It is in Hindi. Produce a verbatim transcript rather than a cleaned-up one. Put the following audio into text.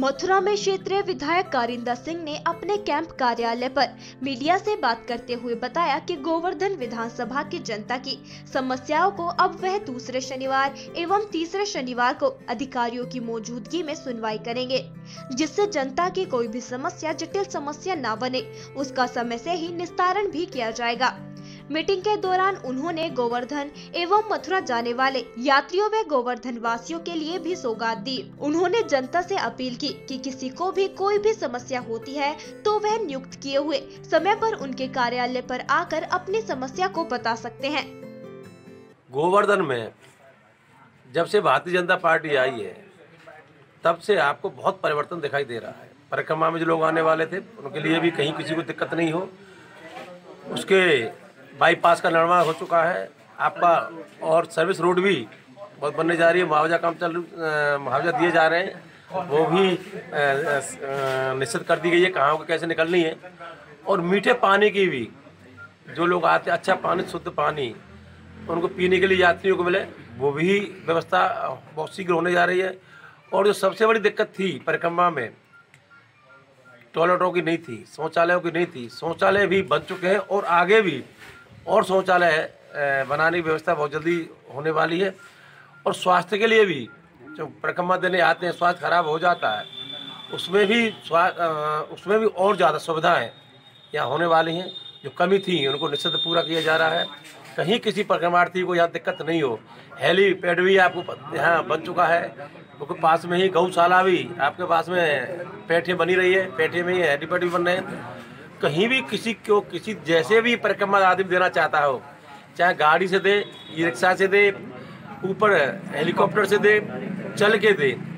मथुरा में क्षेत्रीय विधायक कारिंदा सिंह ने अपने कैंप कार्यालय पर मीडिया से बात करते हुए बताया कि गोवर्धन विधानसभा की जनता की समस्याओं को अब वह दूसरे शनिवार एवं तीसरे शनिवार को अधिकारियों की मौजूदगी में सुनवाई करेंगे, जिससे जनता की कोई भी समस्या जटिल समस्या न बने, उसका समय से ही निस्तारण भी किया जाएगा। मीटिंग के दौरान उन्होंने गोवर्धन एवं मथुरा जाने वाले यात्रियों व गोवर्धन वासियों के लिए भी सौगात दी। उन्होंने जनता से अपील की कि किसी को भी कोई भी समस्या होती है तो वह नियुक्त किए हुए समय पर उनके कार्यालय पर आकर अपनी समस्या को बता सकते हैं। गोवर्धन में जब से भारतीय जनता पार्टी आई है तब से आपको बहुत परिवर्तन दिखाई दे रहा है। परिक्रमा में जो लोग आने वाले थे उनके लिए भी कहीं किसी को दिक्कत नहीं हो, उसके बाईपास का निर्माण हो चुका है आपका, और सर्विस रोड भी बहुत बनने जा रही है। मुआवजा काम चल मुआवजा दिए जा रहे हैं, वो भी निश्चित कर दी गई है कहाँ को कैसे निकलनी है। और मीठे पानी की भी जो लोग आते अच्छा पानी, शुद्ध पानी उनको पीने के लिए यात्रियों को मिले, वो भी व्यवस्था बहुत शीघ्र होने जा रही है। और जो सबसे बड़ी दिक्कत थी परिक्रमा में, टॉयलेटों की नहीं थी, शौचालयों की नहीं थी, शौचालय भी बन चुके हैं और आगे भी और शौचालय बनाने की व्यवस्था बहुत जल्दी होने वाली है। और स्वास्थ्य के लिए भी जो परिक्रमा देने आते हैं, स्वास्थ्य खराब हो जाता है, उसमें भी उसमें भी और ज़्यादा सुविधाएं यहाँ होने वाली हैं। जो कमी थी उनको निश्चित पूरा किया जा रहा है, कहीं किसी परिक्रमार्थी को यहाँ दिक्कत नहीं हो। हेलीपैड भी आपको यहाँ बन चुका है, क्योंकि पास में ही गौशाला भी आपके पास में पेठे बनी रही है, पेठे में ही हेलीपैड भी बन रहे हैं। कहीं भी किसी को किसी जैसे भी परिक्रमा आदमी देना चाहता हो, चाहे गाड़ी से दे, ई रिक्शा से दे, ऊपर हेलीकॉप्टर से दे, चल के दे,